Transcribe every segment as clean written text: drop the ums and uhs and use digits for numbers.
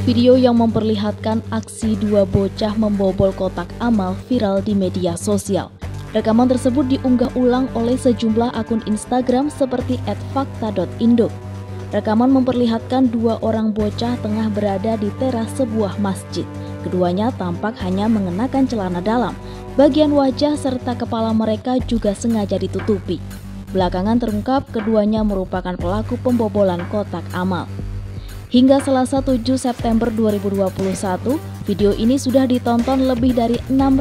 Video yang memperlihatkan aksi dua bocah membobol kotak amal viral di media sosial. Rekaman tersebut diunggah ulang oleh sejumlah akun Instagram seperti @fakta.indo. Rekaman memperlihatkan dua orang bocah tengah berada di teras sebuah masjid. Keduanya tampak hanya mengenakan celana dalam. Bagian wajah serta kepala mereka juga sengaja ditutupi. Belakangan terungkap keduanya merupakan pelaku pembobolan kotak amal. Hingga Selasa 7 September 2021, video ini sudah ditonton lebih dari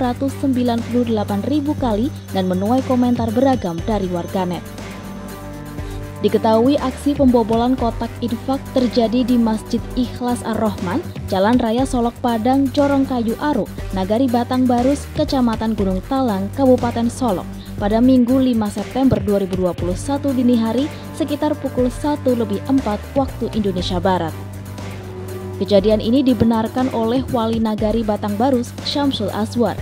698.000 kali dan menuai komentar beragam dari warganet. Diketahui aksi pembobolan kotak infak terjadi di Masjid Ikhlas Ar-Rahman, Jalan Raya Solok Padang, Jorongkayu Aruk, Nagari Batang Barus, Kecamatan Gunung Talang, Kabupaten Solok, pada Minggu 5 September 2021 dini hari sekitar pukul 1:04 waktu Indonesia Barat. Kejadian ini dibenarkan oleh Wali Nagari Batang Barus, Syamsul Aswar.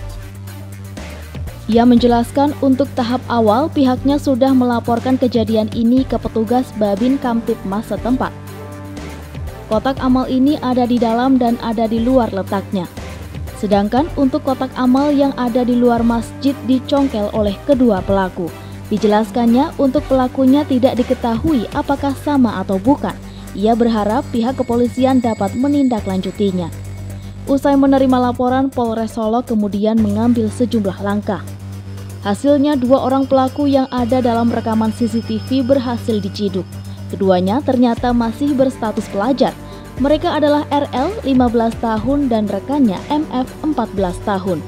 Ia menjelaskan untuk tahap awal pihaknya sudah melaporkan kejadian ini ke petugas Babin Kamtibmas setempat. Kotak amal ini ada di dalam dan ada di luar letaknya. Sedangkan untuk kotak amal yang ada di luar masjid dicongkel oleh kedua pelaku. Dijelaskannya untuk pelakunya tidak diketahui apakah sama atau bukan. Ia berharap pihak kepolisian dapat menindaklanjutinya. Usai menerima laporan, Polres Solok kemudian mengambil sejumlah langkah. Hasilnya dua orang pelaku yang ada dalam rekaman CCTV berhasil diciduk. Keduanya ternyata masih berstatus pelajar. Mereka adalah RL 15 tahun dan rekannya MF 14 tahun.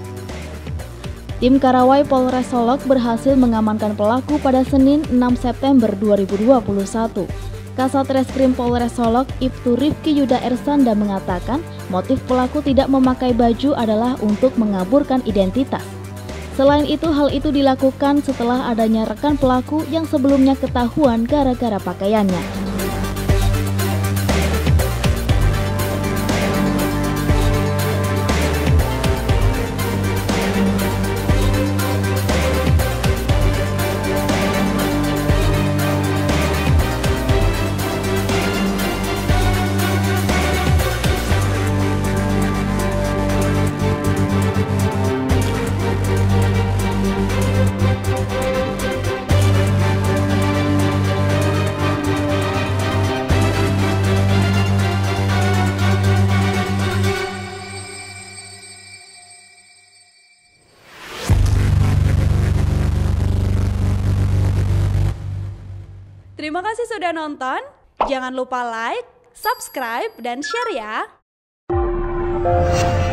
Tim Karawai Polres Solok berhasil mengamankan pelaku pada Senin 6 September 2021. Kasat Reskrim Polres Solok Ibtu Rifki Yuda Ersanda mengatakan motif pelaku tidak memakai baju adalah untuk mengaburkan identitas. Selain itu, hal itu dilakukan setelah adanya rekan pelaku yang sebelumnya ketahuan gara-gara pakaiannya. Terima kasih sudah nonton. Jangan lupa like, subscribe, dan share ya.